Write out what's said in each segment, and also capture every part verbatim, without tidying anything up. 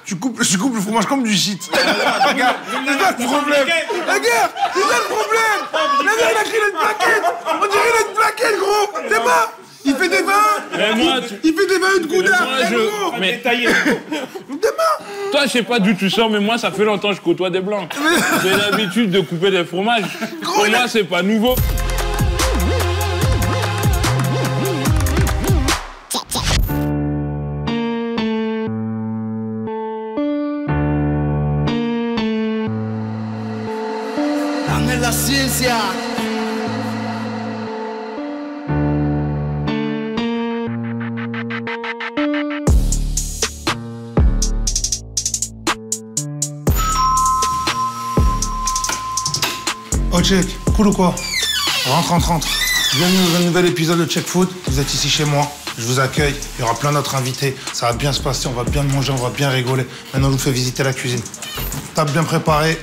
tu coupes, tu coupes le fromage comme du shit. Regarde, c'est ça le problème. Regarde, c'est ça le problème. La mère, il a créé une plaquette. On dirait qu'il a une plaquette, gros. C'est pas. Il fait des vins. Mais moi, il, tu... il fait des vins de goudard. Je... Mais taillé. Demain. Toi, je sais pas d'où tu sors, mais moi, ça fait longtemps que je côtoie des blancs. J'ai l'habitude de couper des fromages. Gros, pour moi, c'est pas nouveau. Dame la ciencia. Oh check, cool ou quoi? Rentre, rentre, rentre. Bienvenue dans un nouvel épisode de Check Food. Vous êtes ici chez moi, je vous accueille. Il y aura plein d'autres invités. Ça va bien se passer, on va bien manger, on va bien rigoler. Maintenant, je vous fais visiter la cuisine. Table bien préparée.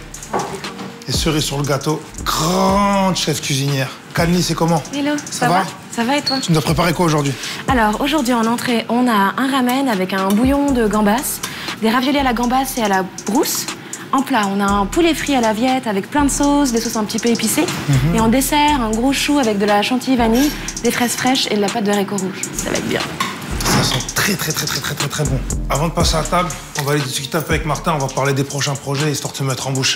Et cerise sur le gâteau. Grande chef cuisinière. Kalni, c'est comment? Hello, ça, ça va, va? Ça va et toi? Tu nous as préparé quoi aujourd'hui? Alors, aujourd'hui en entrée, on a un ramen avec un bouillon de gambas, des raviolis à la gambasse et à la brousse. En plat, on a un poulet frit à la viette avec plein de sauces, des sauces un petit peu épicées. Mm-hmm. Et en dessert, un gros chou avec de la chantilly vanille, des fraises fraîches et de la pâte de haricots rouges. Ça va être bien. Ça sent très très très très très très très bon. Avant de passer à table, on va aller discuter un peu avec Martin, on va parler des prochains projets, histoire de se mettre en bouche.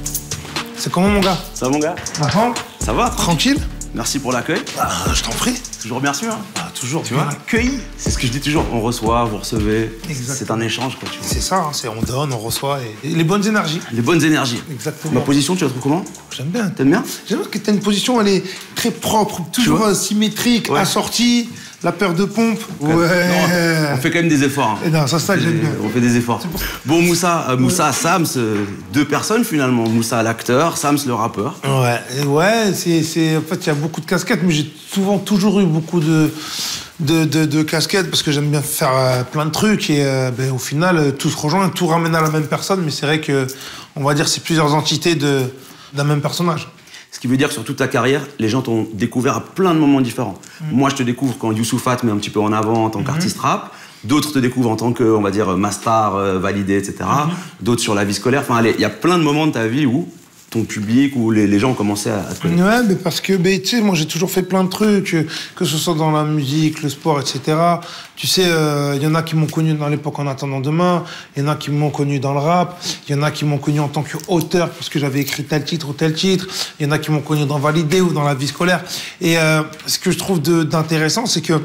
C'est comment mon gars? Ça va mon gars? Ah, ça va? Tranquille? Merci pour l'accueil. Ah, je t'en prie. Toujours bien reçu, hein? Ah, toujours tu bien vois accueilli. C'est ce que je dis toujours, on reçoit, vous recevez. C'est un échange, quoi. C'est ça, hein, c'est on donne, on reçoit, et... et les bonnes énergies. Les bonnes énergies. Exactement. Ma position, tu la trouves comment? J'aime bien. T'aimes bien? J'aime bien que t'as une position, elle est très propre, toujours symétrique, ouais. Assortie. La paire de pompes, ouais. Non, on fait quand même des efforts. Hein. Et non, ça, ça que j'aime bien. On fait des efforts. Pour... Bon, Moussa, euh, Moussa, ouais. Sams, euh, deux personnes finalement. Moussa, l'acteur, Sams, le rappeur. Ouais, ouais, c'est, c'est, en fait, il y a beaucoup de casquettes, mais j'ai souvent toujours eu beaucoup de, de, de, de casquettes parce que j'aime bien faire euh, plein de trucs et euh, ben, au final, tout se rejoint, tout ramène à la même personne, mais c'est vrai que, on va dire, c'est plusieurs entités de, d'un même personnage. Ce qui veut dire que sur toute ta carrière, les gens t'ont découvert à plein de moments différents. Mmh. Moi, je te découvre quand Youssoupha te met un petit peu en avant en tant mmh. qu'artiste rap. D'autres te découvrent en tant que, on va dire, mastar, euh, validé, et cetera. Mmh. D'autres sur la vie scolaire. Enfin, il y a plein de moments de ta vie où ton public, où les, les gens ont commencé à, à te connaître. Ouais, mais parce que, ben, tu sais, moi, j'ai toujours fait plein de trucs, que ce soit dans la musique, le sport, et cetera. Tu sais, il euh, y en a qui m'ont connu dans l'époque En attendant demain, il y en a qui m'ont connu dans le rap, il y en a qui m'ont connu en tant qu'auteur, parce que j'avais écrit tel titre ou tel titre, il y en a qui m'ont connu dans Validé ou dans la vie scolaire. Et euh, ce que je trouve de, d'intéressant, c'est que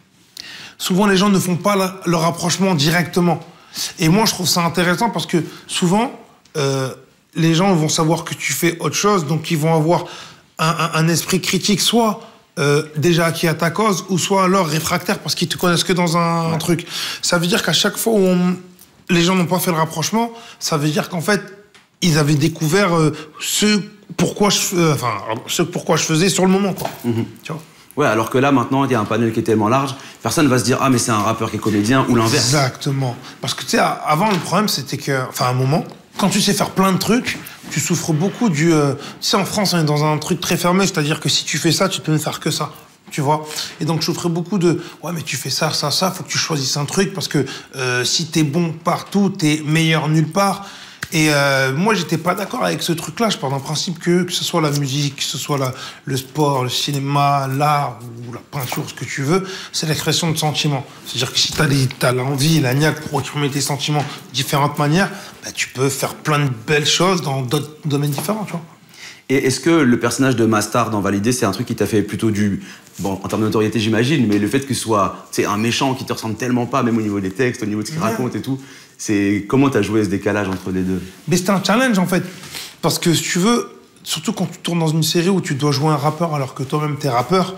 souvent, les gens ne font pas la, le rapprochement directement. Et moi, je trouve ça intéressant parce que souvent... Euh, les gens vont savoir que tu fais autre chose, donc ils vont avoir un, un, un esprit critique, soit euh, déjà acquis à ta cause, ou soit alors réfractaire parce qu'ils te connaissent que dans un, ouais. truc. Ça veut dire qu'à chaque fois où on, les gens n'ont pas fait le rapprochement, ça veut dire qu'en fait, ils avaient découvert euh, ce pourquoi je, euh, enfin, ce pourquoi je faisais sur le moment, quoi. Mm-hmm. Tu vois. Ouais, alors que là, maintenant, il y a un panel qui est tellement large, personne ne va se dire « Ah, mais c'est un rappeur qui est comédien » ou l'inverse. Exactement. Parce que, tu sais, avant, le problème, c'était que, enfin, à un moment, quand tu sais faire plein de trucs, tu souffres beaucoup du... Euh, tu sais, en France, on est dans un truc très fermé, c'est-à-dire que si tu fais ça, tu peux ne faire que ça. Tu vois? Et donc, je souffrais beaucoup de... Ouais, mais tu fais ça, ça, ça, faut que tu choisisses un truc, parce que euh, si t'es bon partout, t'es meilleur nulle part. Et euh, moi, j'étais pas d'accord avec ce truc-là. Je pars d'un principe que, que ce soit la musique, que ce soit la, le sport, le cinéma, l'art ou la peinture, ce que tu veux, c'est l'expression de sentiments. C'est-à-dire que si t'as, des, t'as l'envie, la niaque pour exprimer tes sentiments de différentes manières, bah, tu peux faire plein de belles choses dans d'autres domaines différents, tu vois. Et est-ce que le personnage de Mastar dans Validé, c'est un truc qui t'a fait plutôt du... Bon, en termes de notoriété, j'imagine, mais le fait que ce soit un méchant qui te ressemble tellement pas, même au niveau des textes, au niveau de ce qu'il ouais. raconte et tout, c'est comment t'as joué ce décalage entre les deux? Mais c'était un challenge, en fait. Parce que, si tu veux, surtout quand tu tournes dans une série où tu dois jouer un rappeur alors que toi-même t'es rappeur,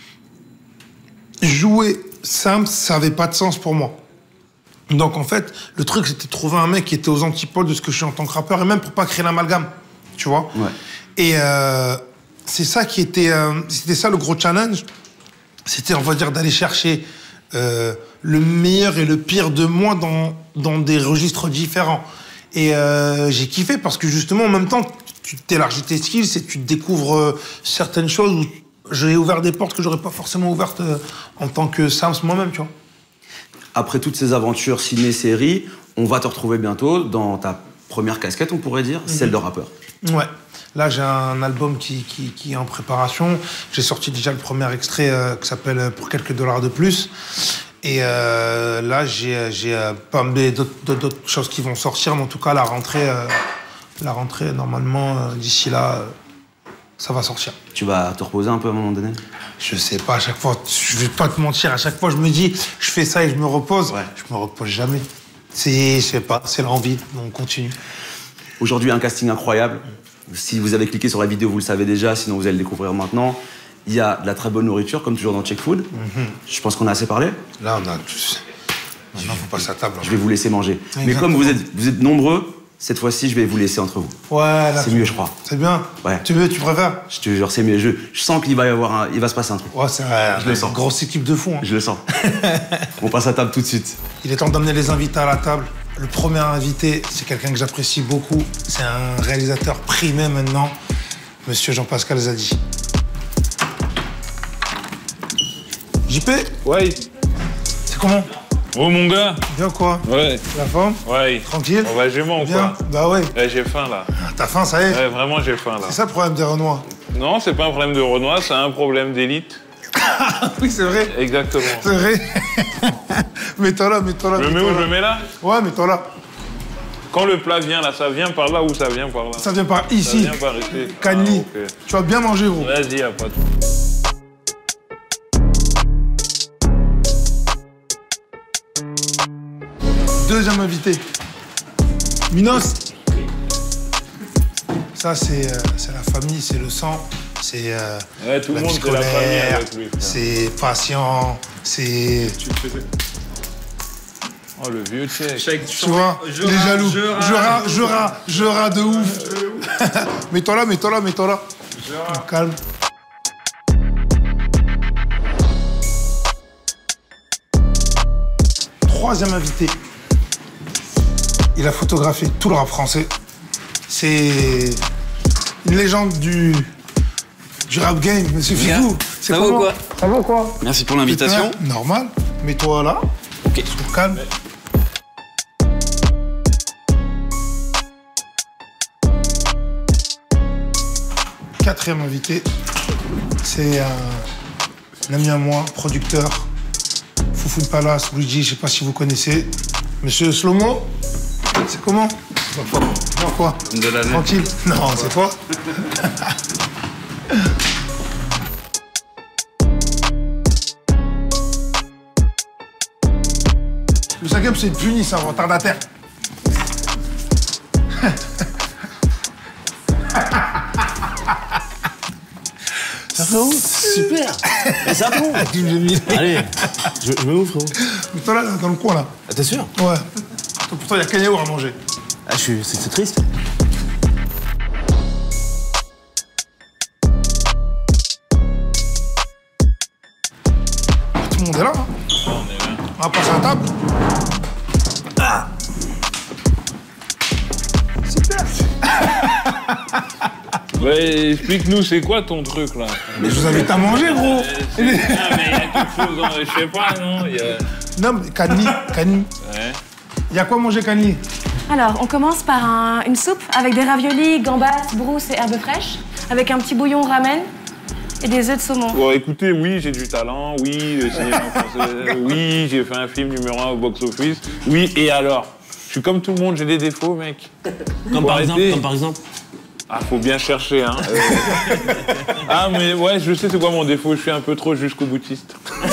jouer Sams, ça n'avait pas de sens pour moi. Donc, en fait, le truc, c'était de trouver un mec qui était aux antipodes de ce que je suis en tant que rappeur, et même pour pas créer l'amalgame, tu vois. Ouais. Et euh, c'est ça qui était... Euh, c'était ça le gros challenge. C'était, on va dire, d'aller chercher euh, le meilleur et le pire de moi dans, dans des registres différents. Et euh, j'ai kiffé parce que, justement, en même temps, tu t'élargis tes skills et tu découvres euh, certaines choses où j'ai ouvert des portes que j'aurais pas forcément ouvertes euh, en tant que Sams moi-même, tu vois. après toutes ces aventures ciné-séries, on va te retrouver bientôt dans ta première casquette, on pourrait dire, mm-hmm. celle de rappeur. Ouais. Là, j'ai un album qui, qui, qui est en préparation. J'ai sorti déjà le premier extrait euh, qui s'appelle « Pour quelques dollars de plus ». Et euh, là, j'ai, j'ai euh, pas d'autres, d'autres choses qui vont sortir, mais en tout cas, la rentrée, euh, la rentrée normalement, euh, d'ici là, euh, ça va sortir. Tu vas te reposer un peu à un moment donné? Je sais pas, à chaque fois, je vais pas te mentir, à chaque fois, je me dis, je fais ça et je me repose. Ouais. Je me repose jamais. C'est, je sais pas, c'est l'envie, on continue. Aujourd'hui, un casting incroyable. Si vous avez cliqué sur la vidéo, vous le savez déjà, sinon vous allez le découvrir maintenant. Il y a de la très bonne nourriture, comme toujours dans Check Food. Mm-hmm. Je pense qu'on a assez parlé. Là, on a tous. Maintenant, faut passer à table. Je vais vous laisser manger. Exactement. Mais comme vous êtes, vous êtes nombreux, cette fois-ci, je vais vous laisser entre vous. Ouais, là. C'est mieux, je crois. C'est bien. Ouais. Tu veux, tu préfères? Je te jure, c'est mieux. Je, je sens qu'il va y avoir un, il va se passer un truc. Ouais, c'est vrai. Je le sens. Grosse équipe de fous. Hein. Je le sens. On passe à table tout de suite. Il est temps d'emmener les invités à la table. Le premier invité, c'est quelqu'un que j'apprécie beaucoup. C'est un réalisateur primé maintenant, Monsieur Jean-Pascal Zadi. J P? Ouais. C'est comment? Oh mon gars. Bien quoi? Ouais. La forme? Ouais. Tranquille? On va gémant ou Bien? quoi? Bah ouais. Ouais, j'ai faim là. T'as faim, ça y est? Ouais, vraiment j'ai faim là. C'est ça le problème des Renois. Non, c'est pas un problème de Renoir, c'est un problème d'élite. Oui, c'est vrai. Exactement. C'est vrai. Mets-toi là, mets-toi là. Je le mets où? Je le mets là? Ouais, mets-toi là. Quand le plat vient là, ça vient par là ou ça vient par là? Ça vient par ici. Ça vient par ici. Canli. Ah, okay. Tu vas bien manger, gros. Vas-y, y'a pas de... Deuxième invité. Minos. Ça, c'est euh, c'est la famille, c'est le sang. C'est euh, ouais, tout la le monde, c'est la famille avec lui. C'est patient. C'est... Tu le faisais. Oh, le vieux tchèque. Tu vois, je les ras, jaloux. je ras, Je ras, je ras, je ras de ouf. Mets-toi là, mets-toi là, mets-toi là. Calme. Troisième invité. Il a photographié tout le rap français. C'est une légende du, du rap game, monsieur Fifou. Ça va ou quoi? Ça va quoi? Merci pour l'invitation. Normal. Mets-toi là. Ok. Sois calme. Quatrième invité, c'est un, un ami à moi, producteur, Foufou Palace, Luigi, je sais pas si vous connaissez. Monsieur Slomo, c'est comment? Non, quoi? De l'année. Tranquille. Non, c'est quoi? Le cinquième, c'est une puni, c'est un retardataire. Ça frérot, super. Mais ça bon. Allez, je, je me ouvre frérot. Mais toi là, dans le coin là. Ah, t'es sûr? Ouais. Pourtant, il y a Kanyaour à manger. Ah, je suis... C'est triste. Tout le monde est là. Hein. On est là. On va passer à table. Ah. Super. Ouais, explique-nous, c'est quoi ton truc là? Mais je vous invite à manger, gros. Euh, c'est- non, mais il y a quelque chose, dans... je sais pas, non? Y a... Non, mais Kani, Kani. Ouais. Il y a quoi à manger, Kani? Alors, on commence par un- une soupe avec des raviolis, gambas, brousses et herbes fraîches, avec un petit bouillon ramen et des œufs de saumon. Bon, écoutez, oui, j'ai du talent, oui, le cinéma français, oui, j'ai fait un film numéro un au box-office, oui, et alors? Je suis comme tout le monde, j'ai des défauts, mec. Comme Faut par exemple, arrêter. comme par exemple. Ah, faut bien chercher, hein. Euh... ah, mais ouais, je sais c'est quoi mon défaut, je suis un peu trop jusqu'au boutiste. Ouais,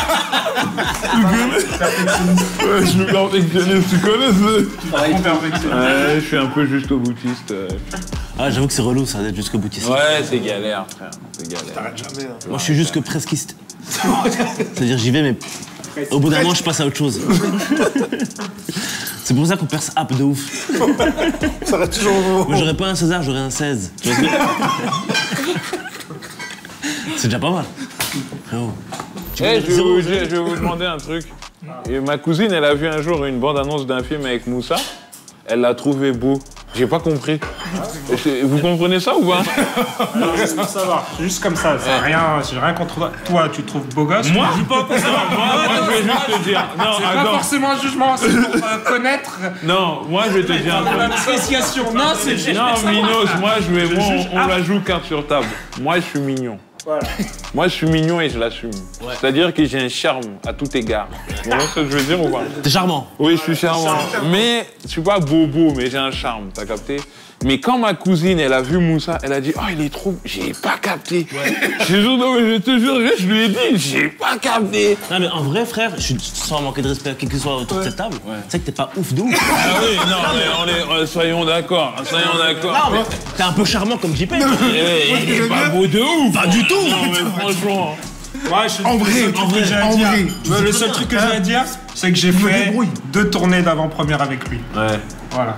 je suis perfectionniste, tu connais ça? Ouais, je suis un peu jusqu'au boutiste. euh. Ah, j'avoue que c'est relou ça d'être jusqu'au boutiste. Ouais, c'est galère, frère, c'est galère. Jamais. Hein. Moi, je suis jusque presquiste. C'est-à-dire, j'y vais, mais au bout d'un moment, je passe à autre chose. C'est pour ça qu'on perce app de ouf. Ça reste toujours beau. Moi, j'aurais pas un César, j'aurais un seize. Tu vois ce que je veux dire? C'est déjà pas mal. Frérot. Eh, je, vais vous, je vais vous demander un truc. Et ma cousine, elle a vu un jour une bande-annonce d'un film avec Moussa. Elle l'a trouvé beau. J'ai pas compris. Vous comprenez ça ou pas? Non, juste pour savoir, juste comme ça, c'est rien, j'ai rien contre toi. Toi, tu te trouves beau gosse? Moi, je dis pas pour ça. Moi, moi, je vais juste te dire. Non, c'est pas attends. forcément un jugement, c'est pour euh, connaître. Non, moi, je vais te dire un truc. L'appréciation, non, c'est juste. Non, Minos, moi, je vais, moi, on, on la joue carte sur table. Moi, je suis mignon. Voilà. Moi, je suis mignon et je l'assume. Ouais. C'est-à-dire que j'ai un charme à tout égard. Vous voyez ce que je veux dire ou pas? T'es charmant. Oui, je suis charmant. Mais je suis pas bobo, mais j'ai un charme, t'as capté? Mais quand ma cousine, elle a vu Moussa, elle a dit « Oh, il est trop... » J'ai pas capté. Ouais. Je te jure, non, mais je te jure, je lui ai dit « J'ai pas capté. » Non, mais en vrai, frère, je suis sans manquer de respect à qui que ce soit autour de cette table, ouais. C'est vrai que t'es pas ouf de ouf. Ah oui, non, mais on est... Euh, soyons d'accord, soyons d'accord. Non, mais t'es un peu charmant comme J P. Il est pas beau de ouf. Pas du tout. Non, mais franchement... Ouais, je, en vrai, en vrai, j'ai à dire. Ouais, le seul truc que j'ai à dire, c'est que j'ai fait deux tournées d'avant-première avec lui. Ouais. Voilà.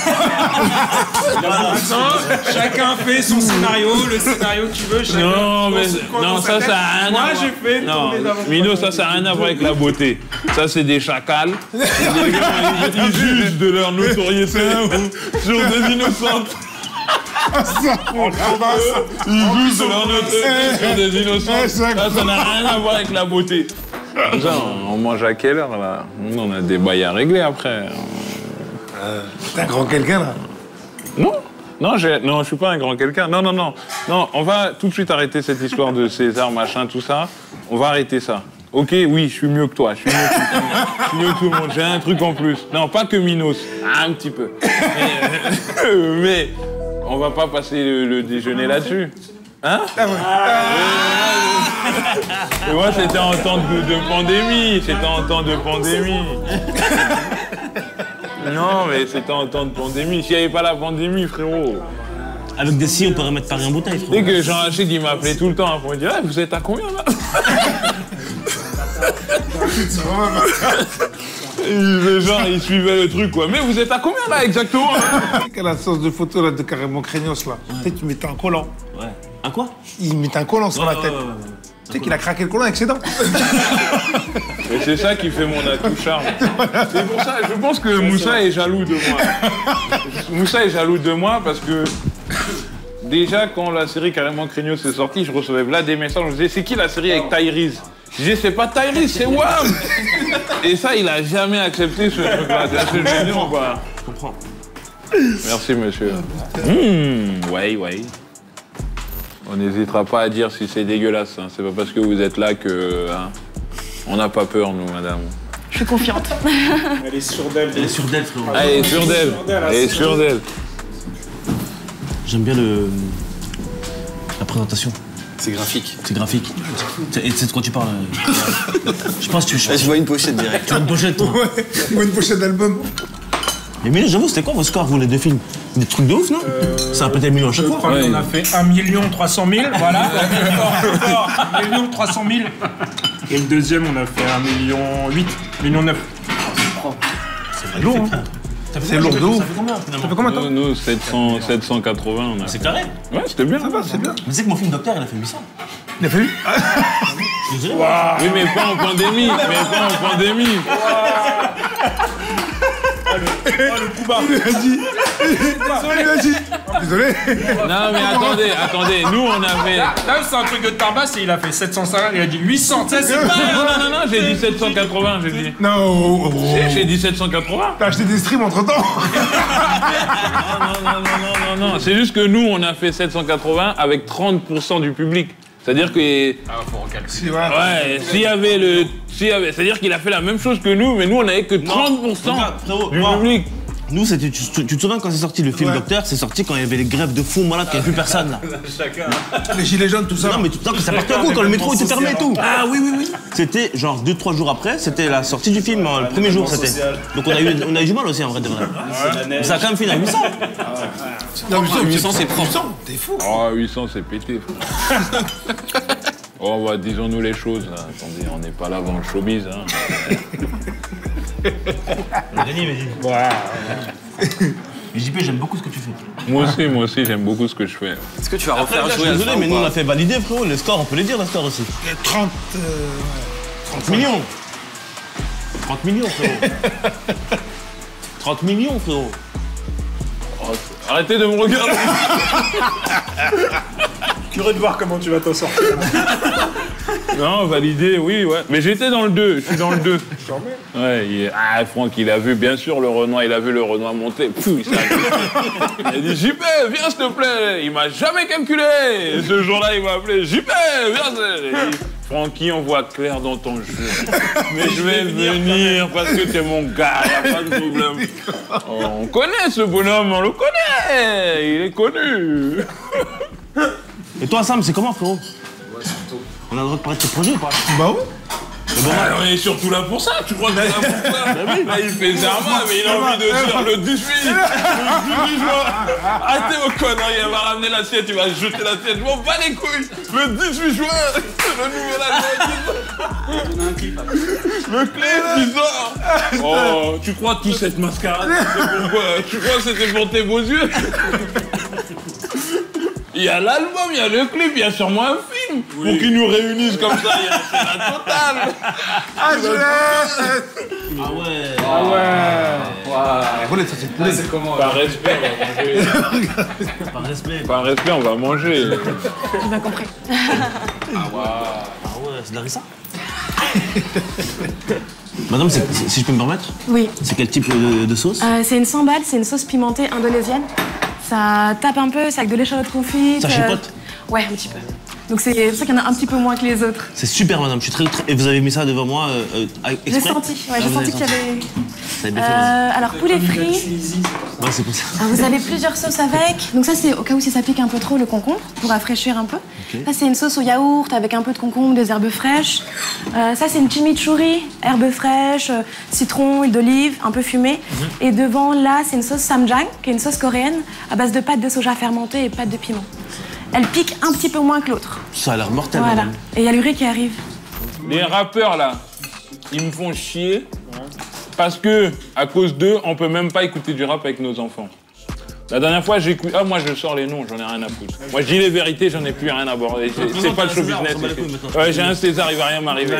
Chacun fait son scénario, le scénario que tu veux. Chacun non, mais non, ça, ça a rien à voir. Moi, j'ai fait une non, tournée d'avant-première. Mino, ça, ça a rien à voir avec la beauté. Ça, c'est des chacals. Des gars, ils jugent de leur notoriété sur des innocentes. Ils jugent de leur notoriété sur des innocentes. Ça, ça n'a rien à voir avec la beauté. Ça, on mange à quelle heure, là? On a des bails à régler après. Euh, T'es un grand quelqu'un, là? Non, non, non, je suis pas un grand quelqu'un. Non, non, non. Non, on va tout de suite arrêter cette histoire de César, machin, tout ça. On va arrêter ça. Ok, oui, je suis mieux que toi. Je suis mieux que, je suis mieux que tout le monde. J'ai un truc en plus. Non, pas que Minos. Un petit peu. Mais, euh, mais on va pas passer le, le déjeuner là-dessus. Hein? Ah ouais. Et moi, c'était en temps de, de pandémie. C'était en temps de pandémie. Non, mais c'était en temps de pandémie. S'il n'y avait pas la pandémie, frérot. Avec des scies, on pourrait mettre Paris en bouteille, frérot. Dès que Jean-Rachid, il m'appelait tout le temps pour me dire hey, « Vous êtes à combien, là ?» Les gens, ils suivaient le truc, quoi. « Mais vous êtes à combien, là, exactement ?» Quelle la séance de photo, là, de Carrément Craignos, là. Tu sais qu'il mettait un collant. Ouais. Un quoi? Il mettait un collant sur ouais, la tête. Ouais, ouais, ouais. Tu sais qu'il a craqué le collant avec ses dents. Et c'est ça qui fait mon atout charme. C'est pour ça, je pense que Moussa est jaloux de moi. Moussa est jaloux de moi parce que déjà, quand la série Carrément Craignos est sortie, je recevais là des messages, je me disais, c'est qui la série avec Tyrese? Je disais, c'est pas Tyrese, c'est Wham! Et ça, il a jamais accepté ce truc-là. C'est ce que je ou pas? Je comprends. Merci, monsieur. Mmh, ouais, ouais. On n'hésitera pas à dire si c'est dégueulasse. Hein. C'est pas parce que vous êtes là que... Hein, on n'a pas peur, nous, madame. Je suis confiante. Elle est sûre d'elle. Elle est sûre d'elle, frérot. Ah, elle est sûre d'elle. Elle est sûre d'elle. J'aime bien le... la présentation. C'est graphique. C'est graphique. Et c'est de quoi tu parles? Je pense que tu... Je vois une pochette direct. Tu vois une pochette, toi? Ouais, ou une pochette d'album. Mais Milo, j'avoue, c'était quoi vos scores, vous, les deux films? Des trucs de ouf, non? euh, Ça a pété le million à chaque fois. Ouais. On a fait un million trois cent mille, voilà. un million trois cent mille. Et le deuxième, on a fait un million huit, un million neuf. C'est lourd, hein? C'est lourd de ouf. Ça fait combien, finalement? Ça fait combien de temps? Nous, nous sept cents, sept cent quatre-vingts. On a... C'est carré? Ouais, c'était bien. Ça va, c'est bien. Mais tu sais que mon film Docteur, il a fait huit cents. Il a fallu. Je dirais. Wow. Oui, mais pas en pandémie. Mais pas en pandémie. Oh, le coup bas. Désolé, vas-y. Désolé. Non, mais attendez, attendez. Nous, on avait... Là, c'est un truc de Tarbas et il a fait sept cent cinquante, il a dit huit cents. Tu sais, c'est Non, pas... non, non, non, j'ai dit sept cent quatre-vingts, j'ai dit. Non, oh, oh, oh. J'ai dit sept cent quatre-vingts. T'as acheté des streams entre temps. Non, non, non, non, non, non. C'est juste que nous, on a fait sept cent quatre-vingts avec trente pour cent du public. C'est-à-dire que... Ah, faut recalculer. Ouais, s'il y avait le... S'il y avait... C'est-à-dire qu'il a fait la même chose que nous, mais nous, on n'avait que trente pour cent Regarde, frérot, du moi, public. Nous, c'était, tu, tu, tu te souviens quand c'est sorti le film Ouais. Docteur? C'est sorti quand il y avait les grèves de fous malades, qu'il n'y avait plus personne là. Les gilets jaunes, tout ça. Non, mais tout, non, que ça partait à coup quand le métro était fermé et tout. Ah oui, oui, oui. C'était genre deux trois jours après, c'était la sortie du film, hein, le premier jour c'était. Donc on a, eu, on a eu du mal aussi en vrai de vrai. Mais ça a quand même fini à huit cents. Non, mais huit cents, c'est propre. T'es fou. Oh, huit cents, c'est pété, frère. Oh, bah, disons-nous les choses. Hein. Attendez, on n'est pas là dans le showbiz. Hein. On a gagné, mais dis. Mais J P, j'aime beaucoup ce que tu fais. Moi aussi, moi aussi, j'aime beaucoup ce que je fais. Est-ce que tu vas Après, refaire je suis jouer à désolé, ça mais ou nous on pas? a fait valider, frérot. Les scores, on peut les dire, les scores aussi. trente. Euh, trente millions. trente millions, frérot. trente millions, frérot. Oh, Arrêtez de me regarder. Curieux de voir comment tu vas t'en sortir. Non, validé, oui, ouais. Mais j'étais dans le deux, je suis dans le deux. Ouais, il... Ah, Franck, il a vu, bien sûr, le Renoir, il a vu le Renoir monter. Pfff, il s'est il a dit, J P, viens, s'il te plaît. Il m'a jamais calculé. Et ce jour-là, il m'a appelé, J P, viens. Francky, on voit clair dans ton jeu. Mais je vais venir parce que t'es mon gars, y a pas de problème. On connaît ce bonhomme, on le connaît. Il est connu. Et toi, Sam, c'est comment, frérot? Ouais, c'est tout. On a le droit de parler de tes projets ou pas? Bah oui. Bon, bah, on est surtout là pour ça, tu crois que c'est là pour ça? Là, il fait Zarma, mais il a envie de dire le dix-huit. Le dix-huit juin. Arrêtez vos conneries, elle va ramener l'assiette, il va jeter l'assiette. Je m'en bats les couilles. Le dix-huit juin, le nouvel album. Le clip qui sort. Oh, tu crois toute cette mascarade, c'est pourquoi? Tu crois que c'était pour tes beaux yeux? Il y a l'album, il y a le clip, il y a sûrement un film. Oui. Pour qu'ils nous réunissent comme ça, il y a la totale. Ah, je laisse. Ah ouais. Ah ouais. Ouais. Roulette, ça c'est poulet. C'est comment? Par respect, on va manger. Par respect. Par respect, on va manger. J'ai bien compris. Ah ouais. Ah ouais, c'est de la rissa. Madame, c'est- c'est- si je peux me permettre, Oui. c'est quel type de, de sauce? Euh, c'est une sambal, c'est une sauce pimentée indonésienne. Ça tape un peu, c'est avec de l'échalote confite. Ça chipote? euh, Ouais, un petit peu. Donc c'est pour ça qu'il y en a un petit peu moins que les autres. C'est super, madame. Je suis très, très... Et vous avez mis ça devant moi euh, euh, exprès? J'ai senti, ouais, Ah, j'ai vous senti avez qu'il y avait... Ça a bien fait, madame. Euh, alors, poulet frit. Ouais, c'est pour ça. Alors, vous avez plusieurs sauces avec. Donc ça, c'est au cas où si ça pique un peu trop le concombre, pour rafraîchir un peu. Ok. Ça, c'est une sauce au yaourt avec un peu de concombre, des herbes fraîches. Euh, ça, c'est une chimichurri, herbes fraîches, euh, citron, huile d'olive, un peu fumée. Mhm. Et devant, là, c'est une sauce samjang, qui est une sauce coréenne à base de pâte de soja fermentée et pâte de piment. Elle pique un petit peu moins que l'autre. Ça a l'air mortel, Voilà. madame. Et il y a le riz qui arrive. Les rappeurs là, ils me font chier parce que à cause d'eux, on peut même pas écouter du rap avec nos enfants. La dernière fois, j'ai écouté. Ah, moi je sors les noms, j'en ai rien à foutre. Moi je dis les vérités, j'en ai plus rien à aborder. C'est- C'est pas le show business. c'est- Ouais, j'ai un César, il va rien m'arriver.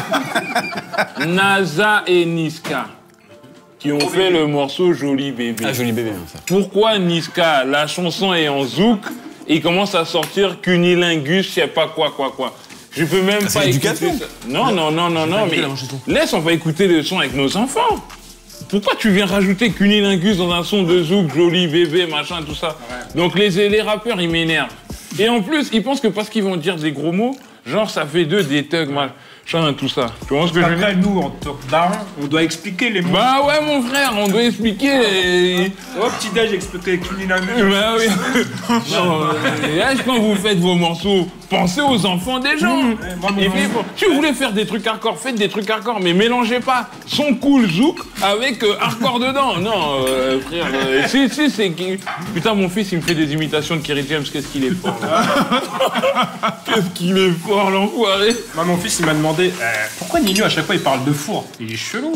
NASA et Niska qui ont fait le morceau Joli Bébé. Ah, joli bébé, en fait. Pourquoi Niska, la chanson est en zouk, et il commence à sortir cunilingus, je sais pas quoi, quoi, quoi. Je peux même pas écouter ça. Non, non, non, non, non, mais écouté la chanson. laisse, on va écouter le son avec nos enfants. Pourquoi tu viens rajouter cunilingus dans un son de zouk, joli bébé, machin, tout ça? Donc les, les rappeurs, ils m'énervent. Et en plus, ils pensent que parce qu'ils vont dire des gros mots, genre ça fait d'eux des thugs, machin, tout ça. Tu vois ce que je veux dire? Après, nous, en tant que daron, on doit expliquer les mots. Bah ouais, mon frère, on doit expliquer. Les... Au petit-déj, expliquer Kuninami. Bah oui. Non, euh, là, quand vous faites vos morceaux, pensez aux enfants des gens. moi, mon Et puis, enfant. si vous voulez faire des trucs hardcore, faites des trucs hardcore, mais mélangez pas son cool zouk avec euh, hardcore dedans. Non, euh, frère, euh, si, si, c'est qui. Putain, mon fils, il me fait des imitations de Kerry James, qu'est-ce qu'il est fort. là. Qu'est-ce qu'il est fort, l'enfoiré. Moi, mon fils, il m'a demandé euh, pourquoi Nino, à chaque fois, il parle de four. Il est chelou.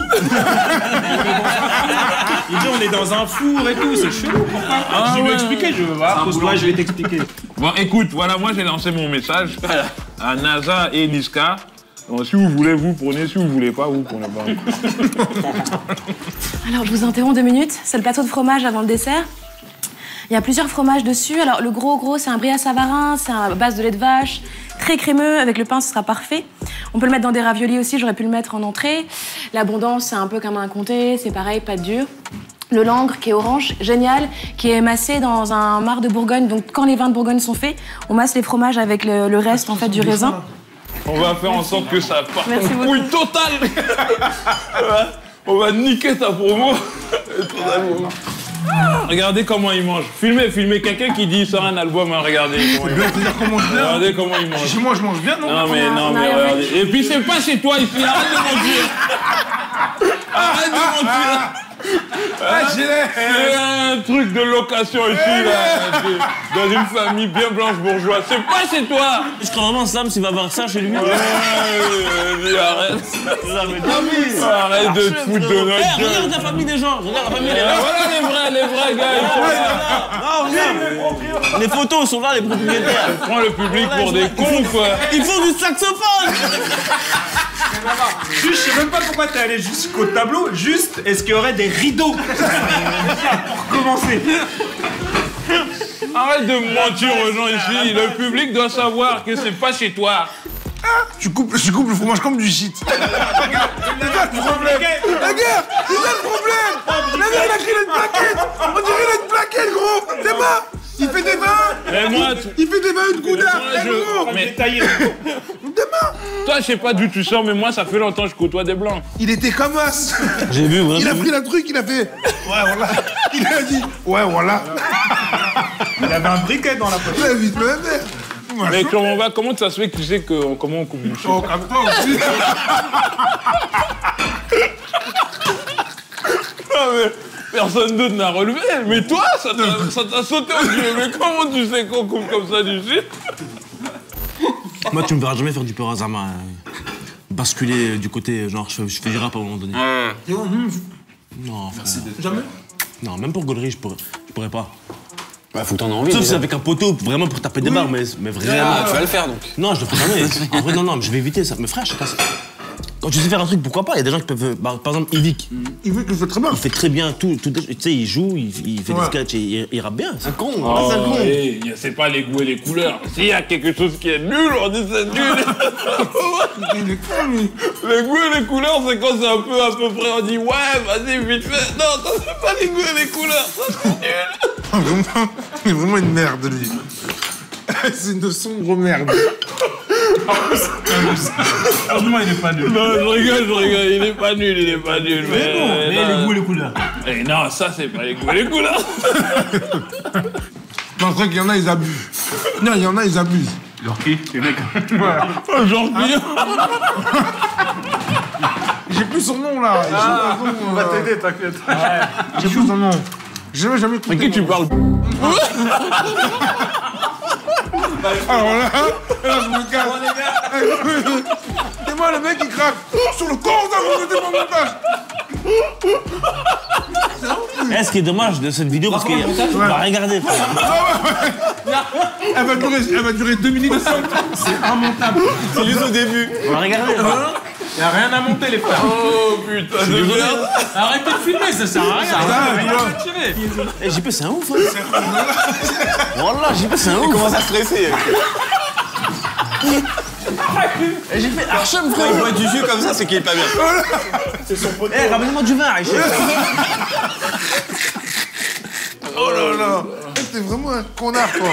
Il dit on est dans un four et tout, c'est chelou. Pourquoi Ah Je lui ai ouais. expliqué, je veux voir. Pose-toi, je vais t'expliquer. Bon, écoute, voilà, moi j'ai lancé mon message à NASA et Niska. Donc, si vous voulez, vous prenez. Si vous voulez pas, vous prenez pas. Alors, je vous interromps deux minutes. C'est le plateau de fromage avant le dessert. Il y a plusieurs fromages dessus. Alors, le gros gros, c'est un brie à Savarin, c'est à base de lait de vache, très crémeux. Avec le pain, ce sera parfait. On peut le mettre dans des raviolis aussi, j'aurais pu le mettre en entrée. L'abondance, c'est un peu comme un comté, c'est pareil, pâte dure. Le langre, qui est orange, génial, qui est massé dans un marc de Bourgogne. Donc, quand les vins de Bourgogne sont faits, on masse les fromages avec le, le reste, en fait, du raisin. On va faire en sorte que ça parte Merci en beaucoup. couille totale. On va niquer ta promo. Totalement. Regardez comment il mange. Filmez, filmez quelqu'un qui dit il sort un album, hein, regardez comment il mange. C'est-à-dire qu'on mange bien. Regardez comment il mange. Chez moi, je mange bien, non? Non mais On a- non on a mais rien regardez. Et puis c'est pas chez toi ici, arrête de mentir. Arrête de mentir. Ah, j'ai l'air. C'est un truc de location ici là, c'est dans une famille bien blanche bourgeoise. C'est pas chez toi. Je crois vraiment Sam, s'il va voir ça chez lui. Ouais, vas-y, arrête. Arrête de te foutre de Eh, notre gueule. regarde la famille des gens, regarde la famille des Et gens. voilà les vrais, les vrais gars, ils sont là. Ah, regarde. Les photos sont là, les propriétaires. Prends le public pour des cons quoi. Ils font du saxophone. Juste, je sais même pas pourquoi t'es allé jusqu'au tableau. Juste, est-ce qu'il y aurait des rideaux couteau. Pour commencer. Arrête de mentir aux gens ici. Le public doit savoir que c'est pas chez toi. Tu coupes, tu coupes le fromage comme du shit. C'est ça le problème. La guerre, c'est ça le problème. La guerre, il a créé une plaquette. On dirait qu'il a une plaquette, gros. T'es pas. Il fait des vins. Et moi, tu... Il fait des vins, une gouda. je... gros. Mais Détaillé. Demain. toi, je sais pas d'où tu sors, mais moi, ça fait longtemps que je côtoie des blancs. Il était comme as. J'ai vu, Il a vraiment. pris la truc, il a fait. Ouais, voilà. Il a dit. Ouais, voilà. Il avait un briquet dans la poche. Il a vite me la mère. Mais comment on va, comment ça se fait que tu sais que, comment on coupe du chou? Oh, calme-toi aussi. Ah, mais personne d'autre n'a relevé. Mais toi, ça t'a ça t'a sauté aux yeux. Mais comment tu sais qu'on coupe comme ça du shit? Moi, tu me verras jamais faire du peur Azama. euh, Basculer du côté, genre, je fais, je fais du rap à un moment donné. Non, frère. Jamais. Non, même pour Gaulerie, je pourrais, je pourrais pas. Bah, faut que t'en aies envie. Sauf si déjà. c'est avec un poteau, vraiment pour taper des barres, mais, mais vraiment. Ah, tu vas le faire donc. Non, je le ferai jamais. En vrai, non, non, mais je vais éviter ça. Mais frère, chacun. Quand tu sais faire un truc, pourquoi pas? Il y a des gens qui peuvent. Bah, par exemple, Yvick. Il veut que je fais très bien. Il fait très bien tout. tout tu sais, il joue, il, il fait Ouais. des sketchs, et il, il rappe bien. C'est con. Oh, c'est un con. hey, y a- c'est pas les goûts et les couleurs. S'il y a quelque chose qui est nul, on dit c'est nul. Il est con, lui. Les goûts et les couleurs, c'est quand c'est un peu à peu près, on dit ouais, vas-y, vite fait. Non, ça c'est pas les goûts et les couleurs, ça c'est nul. Ah, vraiment, il est vraiment une merde, lui. C'est une sombre merde. Franchement, il est pas nul. Non, je rigole, je rigole, il est pas nul, il est pas nul. Mais, bon, mais non. les goûts et les couleurs. Eh non, ça c'est pas les goûts et les couleurs. Non, c'est vrai qu'il y en a, ils abusent. Non, il y en a, ils abusent. Genre qui? Les mecs. Oh, genre bien. J'ai plus son nom, là. J'ai Ah, plus son nom, on va euh, t'aider, t'inquiète. J'ai plus son nom. J'ai jamais, jamais écouté. Mais qui tu parles? Alors là, là, je me casse. Et moi, le mec, il craque sur le corps, ça, vous mettez mon montage. Eh, ce qui est dommage de cette vidéo, parce qu'il on va regarder, frère. Elle va durer, elle va durer deux minutes cinq. C'est immontable. C'est juste au début. On va regarder. Il y a rien à monter, les frères. Oh putain de merde. Arrêtez de filmer, ça sert à rien. Ah, Rien voilà. à tirer. Eh, J P, c'est un ouf, hein. Wallah, J P, c'est un Il ouf. commence à stresser. Eh, J'ai fait Archem, Quand il boit du jus comme ça, c'est qu'il est pas bien. Eh, ramène-moi du vin, Aïcha. Oh là là. T'es vraiment un connard, toi.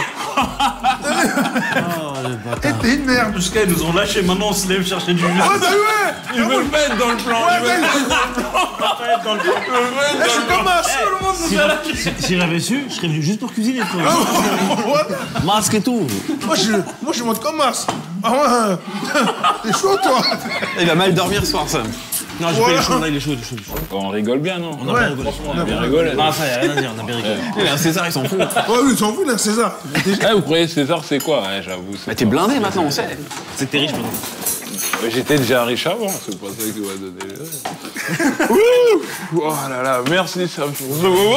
Eh, t'es une merde. Jusqu'à ils nous ont lâché, maintenant on se lève chercher du jus. Oh, bah ouais. Ils veulent pas être dans le plan. Ouais, Ils veulent mais- Eh, je suis comme un seul. Si, si- si j'avais su, je serais venu juste pour cuisiner, frère. Masque et tout. Moi, je, moi, je monte comme as. Ah ouais. T'es chaud, toi. Il va mal dormir ce soir, ça. Non, J P, il est chaud, là, il est chaud, il est chaud. il est chaud. On rigole bien, non? On a bien rigolé. On a bien rigolé. Non, ça, y a rien à dire, on a bien rigolé. Il a un César, il s'en fout. Ouais, oui, t'en fous, là, César. Eh, vous croyez César c'est quoi? Ouais, j'avoue. c'est Bah, t'es blindé maintenant, on sait. C'est que t'es riche, pardon. Mais j'étais déjà riche avant, c'est pas ça qui m'a donné. Ouh, oh là là, merci Sam pour ce moment.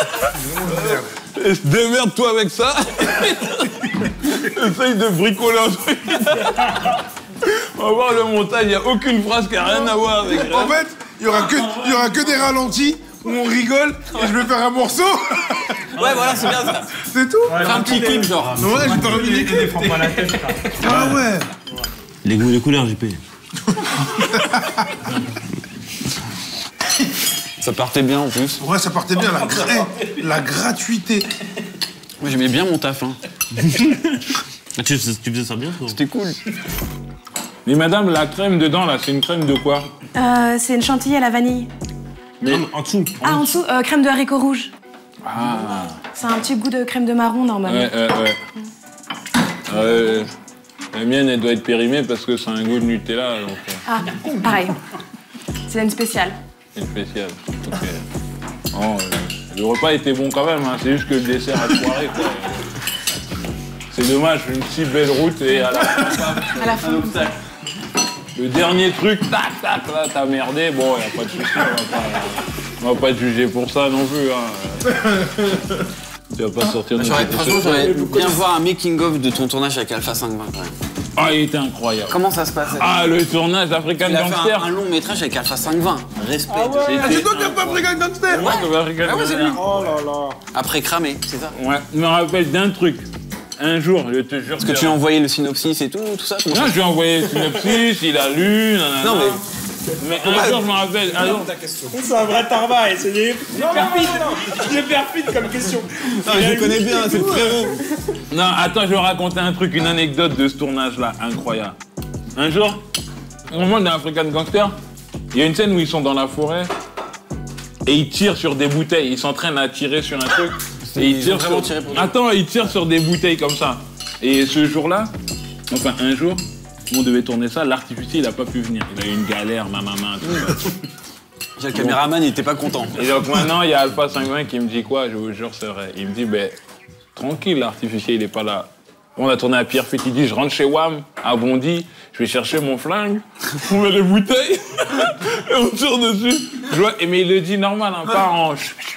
Démerde-toi avec ça. Essaye de bricoler un truc. On va voir le montage, il n'y a aucune phrase qui n'a rien à voir avec En fait, il y aura que, il y aura que des ralentis où on rigole et je vais faire un morceau. Ouais, voilà, c'est bien ça. C'est tout. Fais un petit clip, genre. Ouais, j'ai pas envie Il d'écrire. défend pas la tête, frère. Ah ouais. Les goûts et les couleurs, J P. Ça partait bien en plus. Ouais, ça partait bien, la, gra- eh, la gratuité. Moi, j'aimais bien mon taf, hein. Ah, tu, tu faisais ça bien, toi. C'était cool. Mais madame, la crème dedans, là, c'est une crème de quoi? Euh, c'est une chantilly à la vanille. Non, en dessous. Ah, en dessous, euh, crème de haricots rouges. Ah. C'est un petit goût de crème de marron, normalement. Ouais, ouais, ouais. Euh, la mienne, elle doit être périmée parce que c'est un goût de Nutella, donc euh, Ah, pareil. C'est une spéciale. c'est spécial. Ok. Oh, euh, le repas était bon quand même, hein, c'est juste que le dessert a foiré, quoi. C'est dommage, une si belle route et à la fin, À la fin. le dernier truc, tac, tac, là, t'as merdé. Bon, y a pas de souci, on va pas, on va pas te juger pour ça non plus, hein. Tu vas pas sortir de J'aurais- cette Franchement, échelle. j'aurais bien voir un making-of de ton tournage avec Alpha cinq vingt quand même. Ah, il était incroyable. Comment ça se passe? Ah, le tournage d'African Il a fait Gangster. un, un long métrage avec Alpha cinq vingt. Respect. Ah, c'est toi qui as pas African Gangster. Ouais, African Ah ouais, c'est lui. Oh là là. Après cramé, c'est ça? Ouais, je me rappelle d'un truc. Un jour, je te jure. Est-ce que tu lui as envoyé le synopsis et tout, tout ça? Non, je lui ai envoyé le synopsis, il a lu, nanana. Non, mais. Mais un jour, je me rappelle. Un jour, C'est un vrai tarba et c'est des... perfide. Il est perfide comme question. Non, mais je le connais bien, c'est le frérot. Non, attends, je vais raconter un truc, une anecdote de ce tournage-là, incroyable. Un jour, au moment d'un African Gangster, il y a une scène où ils sont dans la forêt et ils tirent sur des bouteilles. Ils s'entraînent à tirer sur un truc. Et ils, Ils tirent ont vraiment sur... tiré pour nous. Attends, ils tirent sur des bouteilles comme ça. Et ce jour-là, enfin un jour, on devait tourner ça, l'artificier il a pas pu venir. Il a eu une galère, ma maman, tout ça. Le caméraman, il était pas content. Et donc maintenant, il y a Alpha cinq vingt qui me dit quoi? Je vous jure, c'est vrai. Il me dit, ben, tranquille, l'artificier, il est pas là. On a tourné à Pierrefitte, il dit, je rentre chez Wam, à Bondy, je vais chercher mon flingue, on met les bouteilles, et on tire dessus. Je vois, et mais il le dit normal, hein, pas en...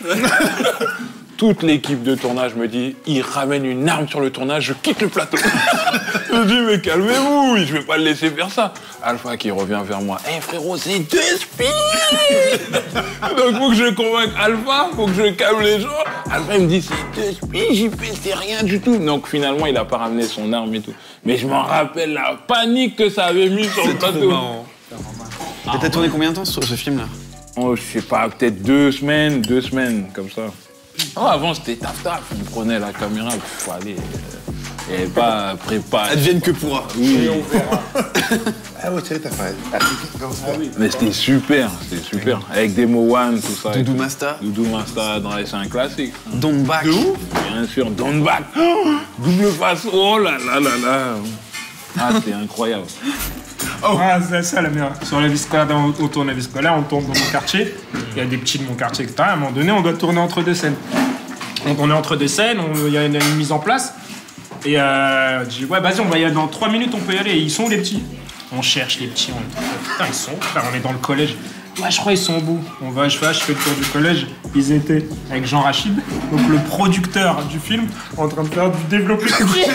Toute l'équipe de tournage me dit, il ramène une arme sur le tournage, je quitte le plateau. Je dis, mais calmez-vous, je vais pas le laisser faire ça. Alpha qui revient vers moi, hé hey, frérot, c'est deux spies. Donc faut que je convainque Alpha, faut que je calme les gens. Alpha il me dit, c'est deux spies, j'y fais, c'est rien du tout. Donc finalement, il a pas ramené son arme et tout. Mais je m'en rappelle la panique que ça avait mis sur le plateau. Et t'as tourné combien de temps sur ce film-là? Oh, je sais pas, peut-être deux semaines, deux semaines, comme ça. Oh, avant, c'était taf-taf. On prenait la caméra, il faut aller. Il n'y avait pas prépa. Advienne que pourra. Oui. Ah ouais, tu sais, t'as fait. Mais c'était super, c'était super. Avec des Mowan, tout ça. Doudou Masta. Doudou Masta, dans les c'est un classique. Don't Back. Bien sûr, Don't Back. Oh, double face, oh là là là là. Ah, c'était incroyable. Oh. Ah, c'est ça la meilleure. Sur la vie scolaire, on, on tourne la vie scolaire, on tourne dans mon quartier. Il y a des petits de mon quartier, et cetera. À un moment donné, on doit tourner entre deux scènes. Donc on est entre deux scènes, on- il y a une, une mise en place. Et euh, je dis, ouais, vas-y, on va y aller. Dans trois minutes, on peut y aller. Et ils sont où les petits? On cherche les petits. On... Putain, ils sont où? Putain, on est dans le collège. Ouais, je crois qu'ils sont au bout. On va, je fais, je fais le tour du collège. Ils étaient avec Jean Rachid, donc le producteur du film, en train de faire du développé couché.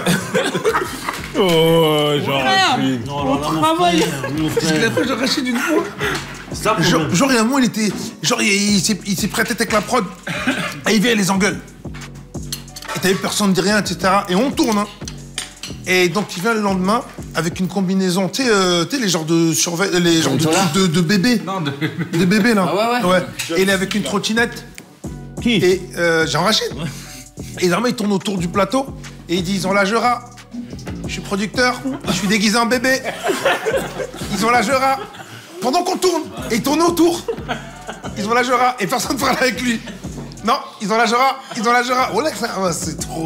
Oh, genre. On travaille. Parce qu'il a fait Jean Rachid une fois. Genre, genre, il y a un moment, il était. Genre, il, il s'est il s'est prêté avec la prod. Et il vient, il les engueule. Et t'as vu, personne ne dit rien, et cetera. Et on tourne, hein. Et donc, il vient le lendemain avec une combinaison, tu sais, euh, tu sais, les genres de surveil, les genres de, trucs de, de bébés. Non, de... De bébés, là. Ah ouais, ouais. Et il est avec une trottinette. Qui? Et euh, Jean Rachid. Et normalement, il tourne autour du plateau. Et ils disent, on lâchera. Je suis producteur, je suis déguisé en bébé. Ils ont lâchera. Pendant qu'on tourne, et ils tournent autour. Ils ont lâchera. Et personne ne parle avec lui. Non, ils ont lâchera. Ils ont lâchera. Oh là, ça- c'est trop.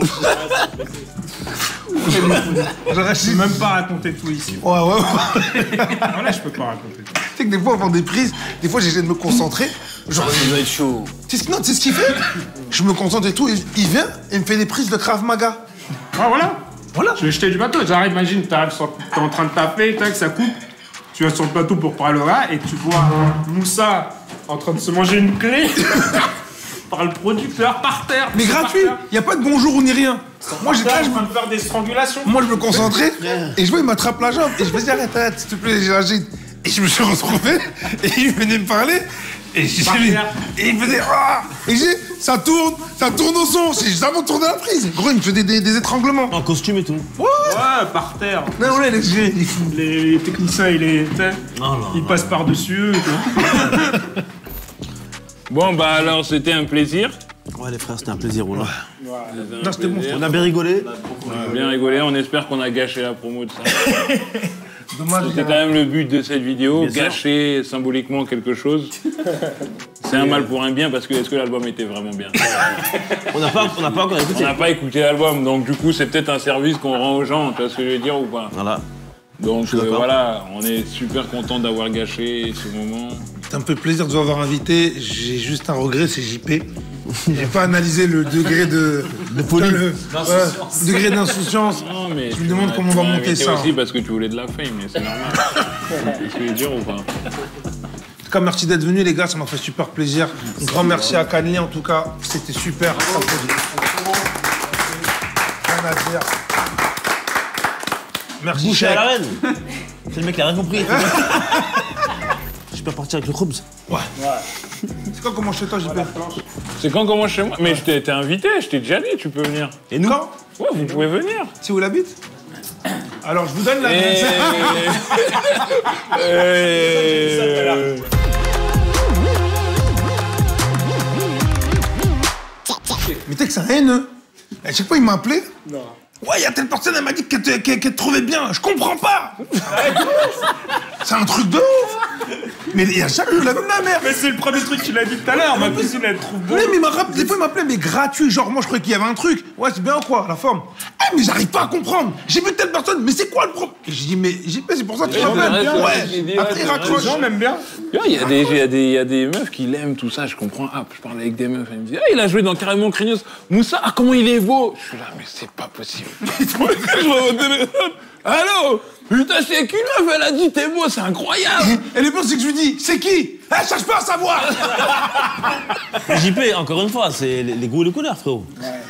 Jean Je Rachid. peux même pas raconter tout ici. Ouais, ouais, ouais. Non, là, je peux pas raconter tout. Tu sais que des fois, avant des prises, des fois, j'essaie de me concentrer. Genre, Ça doit être chaud. tu sais, non, tu sais ce qu'il fait? Je me concentre et tout, et il vient et me fait des prises de Krav Maga. Ah, voilà. Voilà. Je vais jeter du bateau. J'arrive, imagine, t'arrives sur- t'es en train de taper, tac, ça coupe. Tu vas sur le plateau pour parler au gars et tu vois Moussa en train de se manger une clé par le producteur par terre. Mais gratuit, Par terre. y a pas de bonjour ni rien. Moi, j'étais là, Là, je je me... train de faire des strangulations. Moi, je me concentrais, et je vois, il m'attrape la jambe, et je me dis, arrête, arrête, s'il te plaît, j'ai agi. Et je me suis retrouvé, et il venait me parler, et, j'ai- Par terre. et il faisait, ah et j'ai, ça tourne, ça tourne au son, j'ai jamais tourné la prise. Gros, il me faisait des, des étranglements. En costume et tout. Ouais, par terre. Non, ouais, les j'ai- il- Les, les techniciens, ils, les, tu sais, Oh là ils passent par-dessus eux. tu vois. Bon, bah alors, c'était un plaisir. Ouais, les frères, c'était un plaisir, on a, Non, c'était bon. on a bien rigolé. On a bien rigolé, on espère qu'on a gâché la promo de ça. Dommage, C'était quand même le but de cette vidéo, Bien sûr. gâcher symboliquement quelque chose. C'est un mal pour un bien parce que est-ce que l'album était vraiment bien? On n'a pas, on n'a pas encore On écouté. n'a pas écouté l'album, donc du coup c'est peut-être un service qu'on rend aux gens, tu vois ce que je veux dire ou pas? Voilà. Donc suis euh, d'accord. voilà, on est super content d'avoir gâché ce moment. Ça me fait plaisir de vous avoir invité. J'ai juste un regret, c'est J P. J'ai pas analysé le degré de... De folie. Le ouais, degré d'insouciance. Non mais Je me demande comment on va tu m'as monter invité ça. aussi parce que tu voulais de la fame, mais c'est normal. Tu sais ce que je veux dire ou pas? En tout cas, merci d'être venus, les gars. Ça m'a fait super plaisir. Un grand merci à Canly, en tout cas. C'était super. Rien à dire. Merci, Boucher à chef. la reine. C'est le mec qui a rien compris. Je peux partir avec le Khoubz. Ouais. C'est quoi comment chez toi, J P? C'est quand comment chez moi? Mais je t'ai été invité, je t'ai déjà dit, tu peux venir. Et nous? Quand? Ouais, vous pouvez venir. C'est où il habite? Alors, je vous donne la Et... Et... Mais tu sais que c'est un haineux. À chaque fois, il m'a appelé. Non. Ouais, il y a telle personne, elle m'a dit qu'elle te, qu'elle- qu'elle te trouvait bien. Je comprends pas. C'est un truc de ouf. Mais il y a chaque jour, la même la mère. Mais c'est le premier truc qu'il a dit tout à l'heure. Ma cousine, elle trouve beau. Oui, mais il m'a rappelé- des fois, il m'appelait, mais gratuit. Genre, moi, je croyais qu'il y avait un truc. Ouais, c'est bien quoi, la forme. Eh, mais j'arrive pas à comprendre. J'ai vu telle personne, mais c'est quoi le problème? Et j'ai dit, mais J P, c'est pour ça que tu Ouais, m'appelles. c'est vrai, Ouais. j'ai dit, ouais, Après, c'est il vrai. raccroche. Les gens l'aiment bien. Il y a des, il y a des, il y a des meufs qui l'aiment, tout ça, je comprends. Ah, je parle avec des meufs, elles me disent, ah, il a joué dans Carrément Craignos. Moussa, ah, comment il est beau. Je suis là, mais c'est pas possible. Je vois au téléphone. Allô? Putain, c'est qu'une meuf, elle a dit, t'es beau, c'est incroyable. Et le pire, c'est que je lui dis, c'est qui? Eh, cherche pas à savoir. J P, encore une fois, c'est les, les goûts et les couleurs, frérot.